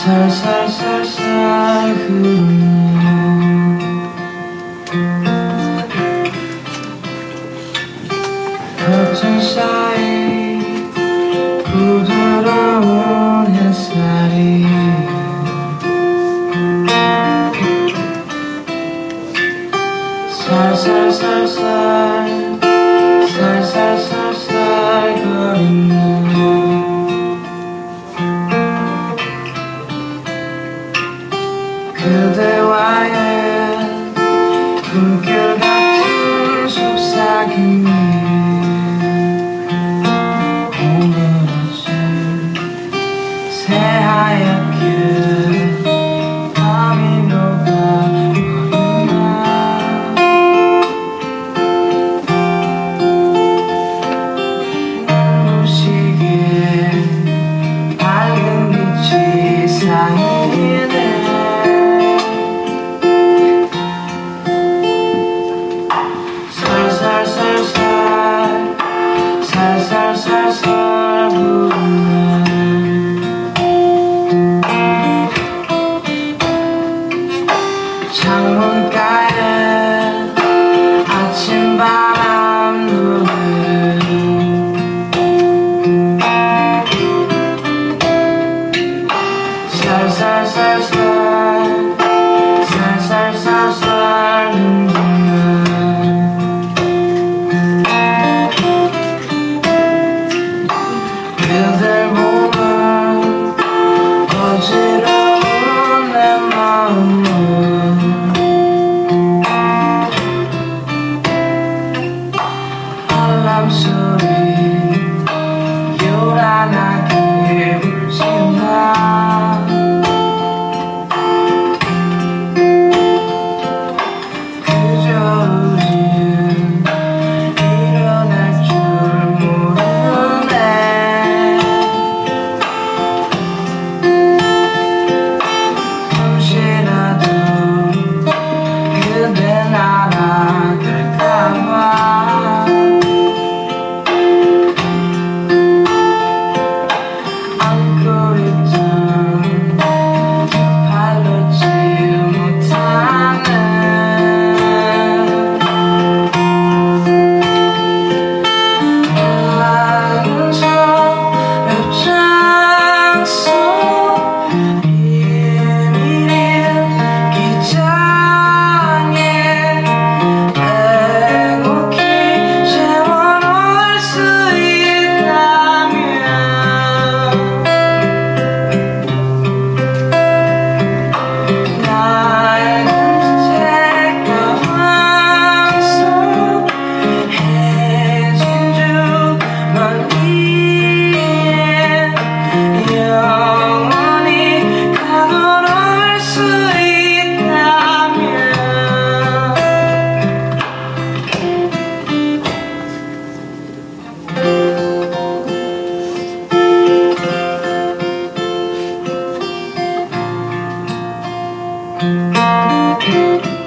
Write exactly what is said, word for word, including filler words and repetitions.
살살살살 흐르는 커튼 사이 부드러운 햇살이 살살살살 살살살살 거리는 그대와의 꿈결 같은 속삭임이 오늘 아침 새하얗게 밤이 녹아버린다. 눈부시게 밝은 빛이 쌓이네. 살살살살 부르는 창문가에 아침바람 노래 살살살살 살살살살 그댈 보면 어지러운 내 마음은 알람 소리 요란하게 울지마. 그저 우린 일어날 줄 모르네. 그대 날아갈까봐 안고 있던 발놓지 못하네. 맑은 서랍장 속 비밀인 기장에 행복히 채워놓을 수 있다면 나의 색감은 속 해진 주머니에 영원히 가둬놓을 수 있다면 Thank you.